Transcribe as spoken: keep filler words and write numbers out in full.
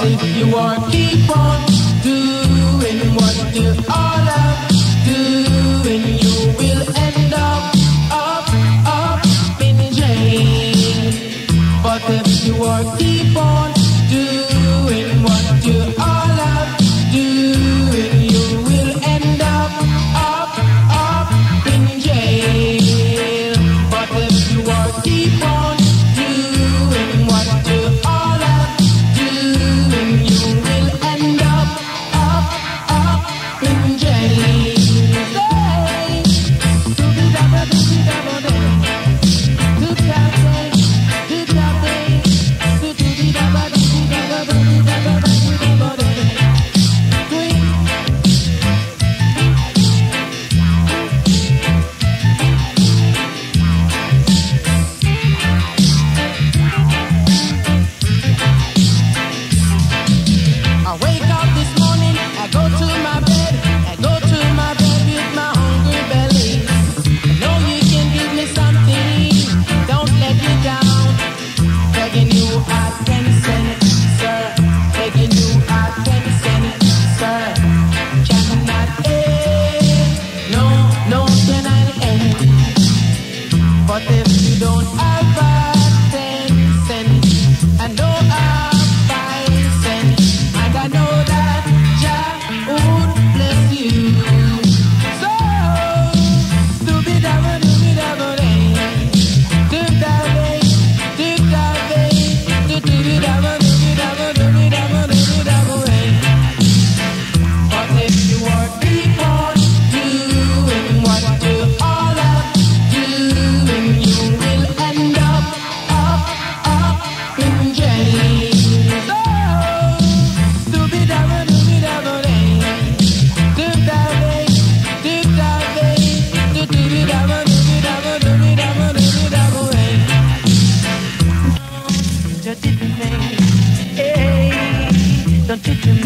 if you are keep on doing what you all are doing, you will end up, up, up in jail. But if you are keep on doing what you all are doing, you will end up, up, up in jail. But if you are keep on doing what you all are doing, you will end up, up, up in jail. Say, do-be-dabba, do-be-dabba, do-be-dabba, do-be-dabba, do-be-dabba, do-be-dabba, do-be-dabba, do-be-dabba. I wake up this morning, I go to my bed, I go to my bed with my hungry belly. I know you can give me something, don't let me down. Begging you at ten cents, sir. Begging you at ten cents, sir. Cannot end, no, no cannot end. But if you don't have a ten cents, I know I'll five cents. And I know that Jah would bless you. So, do-be-dabba, do-be-dabba, do-dabba, do-dabba, do-do-be-dabba, do-be-dabba, do-be-dabba, do-be-dabba. But if you are keep on doing what you all are doing, you will end up, up, up in jail. So, do-be-dabba, do-be-dabba, do-dabba, do-dabba, do-do-be-dabba, do-be-dabba, do-be-dabba, do-be-dabba. Just did the thing, hey, don't you do